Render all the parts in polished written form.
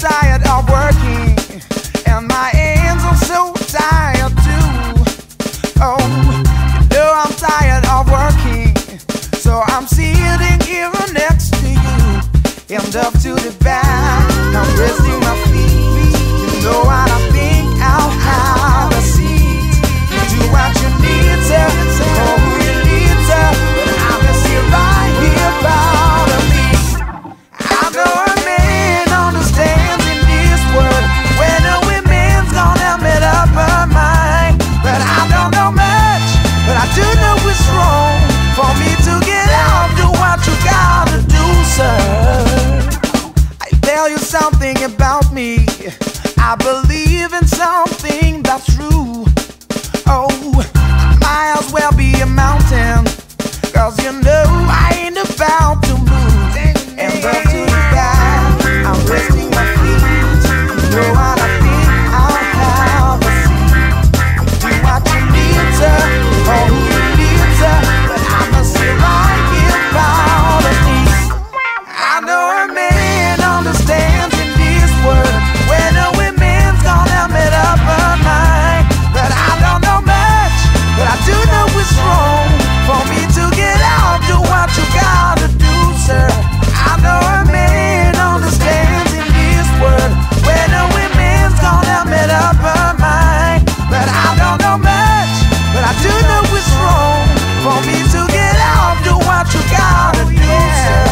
tired of working, and my hands are so tired too. Oh, you know I'm tired of working, so I'm sitting here next to you, and up to the back, I'm resting my feet. You know what I think, I'll have a seat. You do what you need to, or who you need to, but I'm just here right here proud of me. I know a man understands in this world when a woman's gonna make up her mind. But I don't know much, but I do know it's wrong for me to get out, do what you gotta do, sir. I tell you something about me, I believe in something that's true. Oh, I might as well be a mountain, 'cause you know I ain't about to move. And up to the back, I'm resting my feet. You know what I think, I'll have a seat. Do what you need to, or who you need to, but I must say right here proud of me. I know a man understands in this world when a woman's gonna make up her mind. But I don't know much, but I do know it's wrong for me to get out, do what you gotta do, sir. I know a man understands in this world when a woman's gonna make up her mind. But I don't know much, but I do know it's wrong for me to get out, do what you gotta do, sir.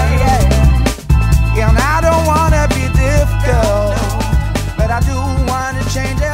And I don't wanna be difficult, but I do wanna change it.